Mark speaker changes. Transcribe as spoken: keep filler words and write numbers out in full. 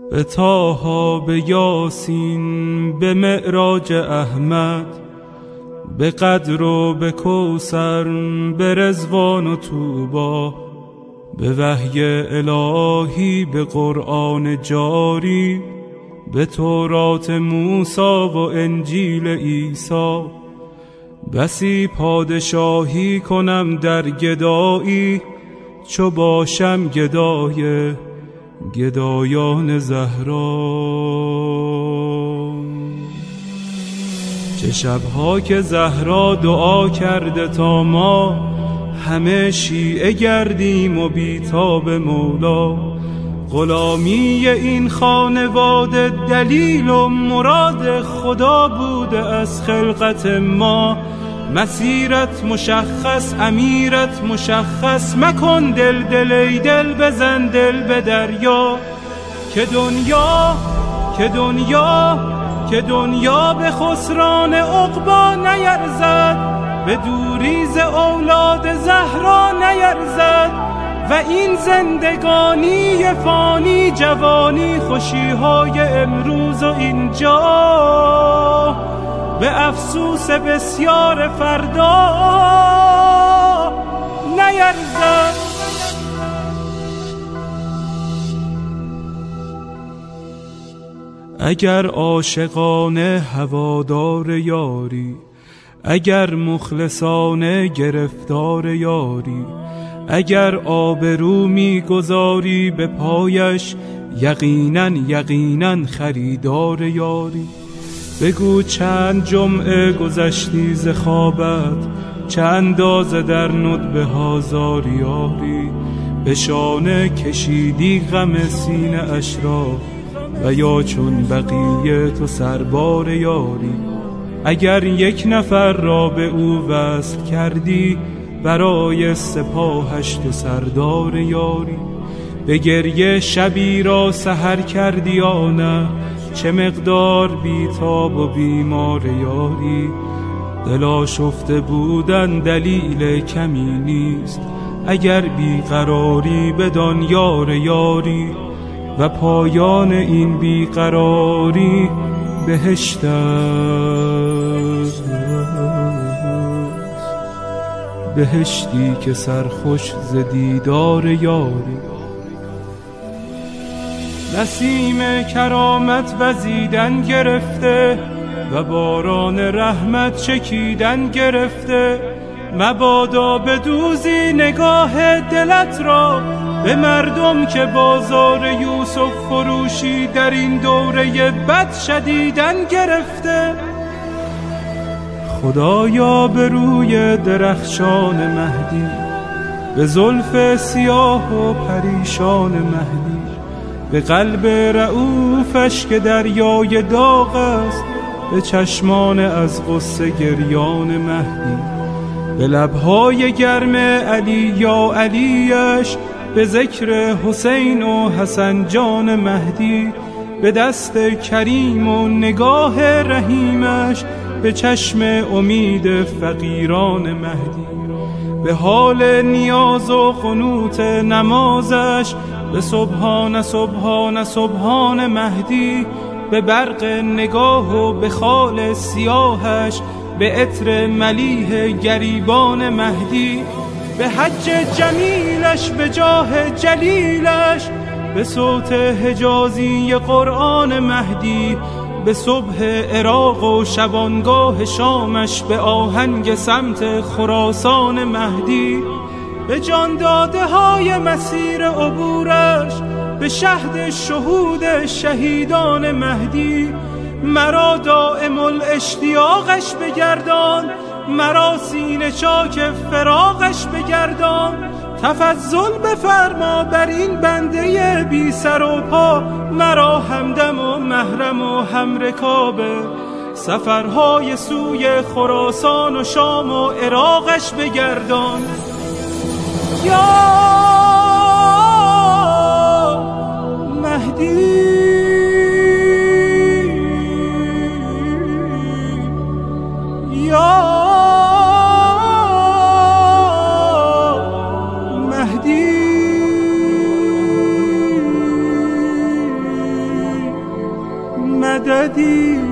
Speaker 1: به طه، به یاسین، به معراج احمد، به قدر و به کوثر، به رضوان و طوبی، به وحی الهی، به قرآن جاری، به تورات موسی و انجیل عیسی. بسی پادشاهی کنم در گدایی، چو باشم گدای گدایان زهرا. چه شبها که زهرا دعا کرده تا ما همه شیعه گردیم و بیتاب مولا. غلامی این خانواده دلیل و مراد خدا بوده از خلقت ما. مسیرت مشخص، امیرت مشخص، مکن دل دل ای دل، بزن دل به دریا. که دنیا که دنیا که دنیا به خسران عقبا نیرزد، به دوریز اولاد زهرا نیرزد. و این زندگانی فانی، جوانی خوشیهای امروز و اینجا، به افسوس بسیار فردا نیرزد. اگر عاشقانه هوادار یاری، اگر مخلصانه گرفتار یاری، اگر آبرو می‌گذاری به پایش، یقیناً یقیناً خریدار یاری. بگو چند جمعه گذشتی ز خوابت، چه اندازه در ندبه ها زاری یاری. به شانه کشیدی غم سینه اش را، و یا چون بقیه تو سربار یاری. اگر یک نفر را به او وصل کردی، برای سپاهش تو سردار یاری. به گریه شبی را سحر کردی یا نه، چه مقدار بیتاب و بیمار یاری. دل آشفته بودن دلیل کمی نیست، اگر بیقراری بدان یار یاری. و پایان این بیقراری بهشت است، بهشتی که سرخوش ز دیدار یاری. نسیم کرامت وزیدن گرفته، و باران رحمت چکیدن گرفته. مبادا بدوزی نگاه دلت را، به مردم که بازار یوسف فروشی در این دوره بد شدیدن گرفته. خدایا به روی درخشان مهدی، به زلف سیاه و پریشان مهدی، به قلب رؤوفش که دریای داغ است، به چشمان از غصه گریان مهدی، به لبهای گرم علی یا علیش، به ذکر حسین و حسن جان مهدی، به دست کریم و نگاه رحیمش، به چشم امید فقیران مهدی، به حال نیاز و قنوت نمازش، به سبحان سبحان سبحان مهدی، به برق نگاه و به خال سیاهش، به عطر ملیح گریبان مهدی، به حج جمیلش، به جاه جلیلش، به صوت حجازی قرآن مهدی، به صبح عراق و شبانگاه شامش، به آهنگ سمت خراسان مهدی، به جان داده های مسیر عبورش، به شهد شهود شهیدان مهدی. مرا دائم الاشتیاقش بگردان، مرا سینه چاک فراقش بگردان. تفضل بفرما بر این بنده بی سر و پا، مرا همدم و محرم و همرکابه. سفرهای سوی خراسان و شام و عراقش بگردان. یا مهدی، یا مهدی. زدی